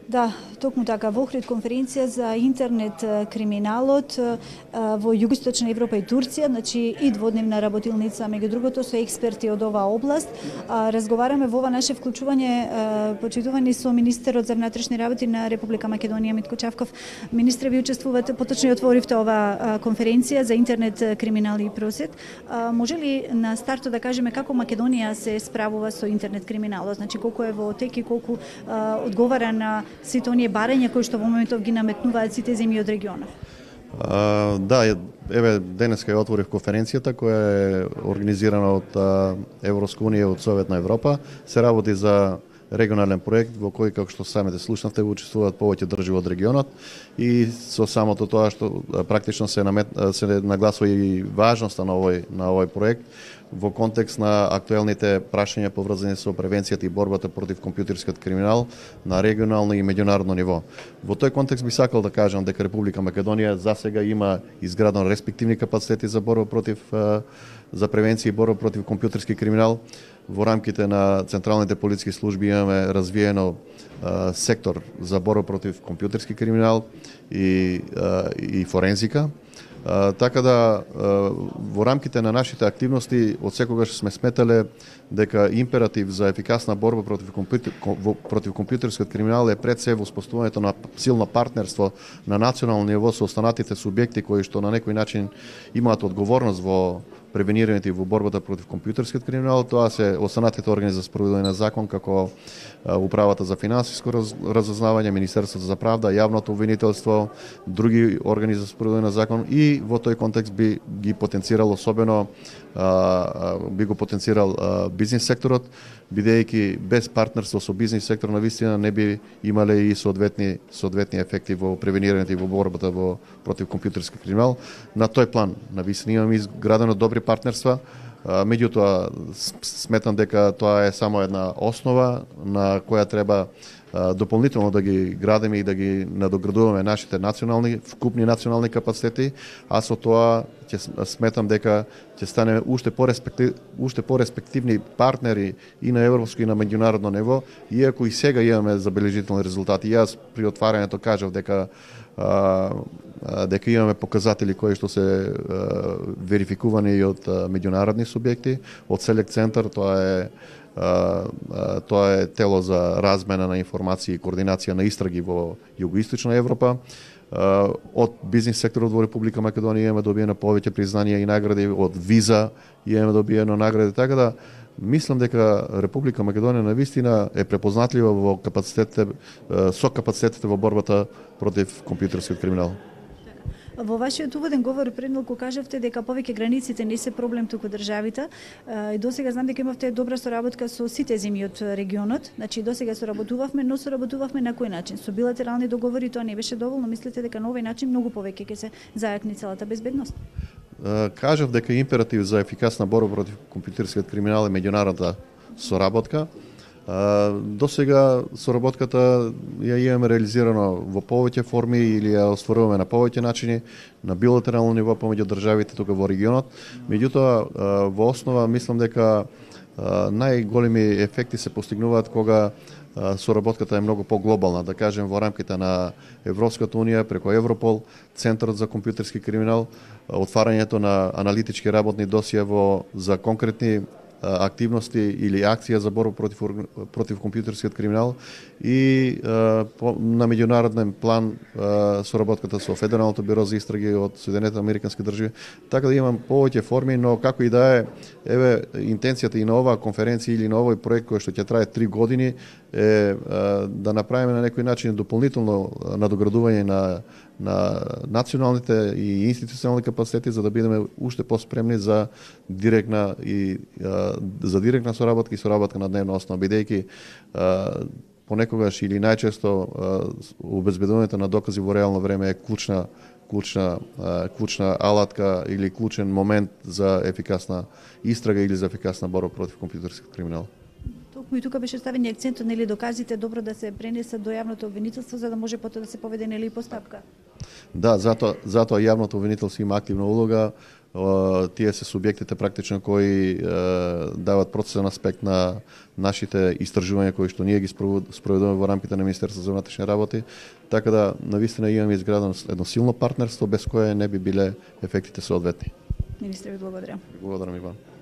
Да, токму така, во Охрид конференција за интернет криминалот во Југоисточна Европа и Турција, значи и дводневна работилница, меѓу другото со експерти од оваа област. Разговараме во ова наше вклучување почитувани со министерот за внатрешни работи на Република Македонија Митко Чавков. Министре, ви учествувате, поточно отворивте оваа конференција за интернет криминал и просвет. Може ли на стартот да кажеме како Македонија се справува со интернет криминалот? Значи колку е во тек и колку одговара на сите оние барања кои што во моментов ги наметнуваат сите земји од регионот? Да, еве денеска ја отворив конференцијата која е организирана од Европска унија и од Совет на Европа. Се работи за регионален проект во кој, како што самите слушнавте, учествуваат повеќе држави од регионот и со самото тоа што практично се нагласува и важноста на овој проект во контекст на актуелните прашања поврзани со превенцијата и борбата против компјутерскиот криминал на регионално и меѓународно ниво. Во тој контекст би сакал да кажам дека Република Македонија засега има изградено респективни капацитети за борба против за превенција и борба против компјутерски криминал. Во рамките на централните полициски служби имаме развиено сектор за борба против компјутерски криминал и форензика. Така да во рамките на нашите активности од секогаш сме сметале дека императив за ефикасна борба против компјутерскиот криминал е пред се воспоставувањето на силно партнерство на национално ниво со останатите субјекти кои што на некој начин имаат одговорност во превенирањето и во борбата против компјутерскиот криминал. Тоа се останатите органи за спроведување на закон, како Управата за финансиско разузнавање, Министерството за правда, Јавното обвинителство, други органи за спроведување на закон, и во тој контекст би ги потенцирал особено би го потенцирал бизнис секторот, бидејќи без партнерство со бизнис сектор навистина не би имале и соодветни ефекти во превенирањето и во борбата против компјутерски криминал. На тој план навистина имаме изградено добри партнерства. Меѓутоа сметам дека тоа е само една основа на која треба дополнително да ги градиме и да ги надоградуваме нашите вкупни национални капацитети, а со тоа сметам дека ќе стане уште пореспективни партнери и на европско и на меѓународно ниво, иако и сега имаме забележителни резултати. Јас при отварањето кажав дека имаме показатели кои што се верификувани и од меѓународни субјекти, од Селект центар, тоа е тело за размена на информации и координација на истраги во Југоисточна Европа. Од бизнис секторот во Република Македонија имаме добиено повеќе признанија и награди, од Виза имаме добиено награди, така да мислам дека Република Македонија навистина е препознатлива во капацитетите во борбата против компјутерскиот криминал. Во вашиот уводен говор предмалку кажавте дека повеќе границите не се проблем туку државите. И досега знам дека имавте добра соработка со сите земји од регионот. Значи досега соработувавме, но соработувавме на кој начин? Со билатерални договори тоа не беше доволно. Мислите дека на овој начин многу повеќе ќе се зајакни целата безбедност? Кажав дека императив за ефикасна борба против компјутерскиот криминал е меѓународната соработка. До сега соработката ја имаме реализирано во повеќе форми или ја остваруваме на повеќе начини на билатерално ниво помеѓу државите тука во регионот. Меѓутоа, во основа мислам дека најголеми ефекти се постигнуваат кога соработката е многу поглобална, да кажем во рамките на Европската унија преку Европол, Центарот за компјутерски криминал, отварањето на аналитички работни досија за конкретни активности или акција за борба против компјутерскиот криминал и на меѓународен план соработката со Федералното биро за истраги од Соединетите американски држави. Така да имам повеќе форми, но како и да е, еве интенцијата и на оваа конференција или на овој проект кој што ќе трае 3 години е да направиме на некој начин дополнително надоградување на националните и институционални капацитети за да бидеме уште поспремни за директна соработка и соработка на дневна основа, бидејќи понекогаш или најчесто обезбедувањето на докази во реално време е клучна алатка или клучен момент за ефикасна истрага или за ефикасна борба против компјутерски криминал. Токму и тука беше ставен акцентот, нели, доказите добро да се пренесат до јавното обвинителство за да може потоа да се поведе, нели, постапка. Да, затоа јавното обвинителство има активна улога тие се субјектите практично кои дават процесен аспект на нашите истражувања кои што ние ги спроведуваме во рамките на Министерството за внатрешни работи, така да навистина имаме изградено едно силно партнерство без кое не би биле ефектите соодветни. Министре, ви благодарам. Благодарам и вам.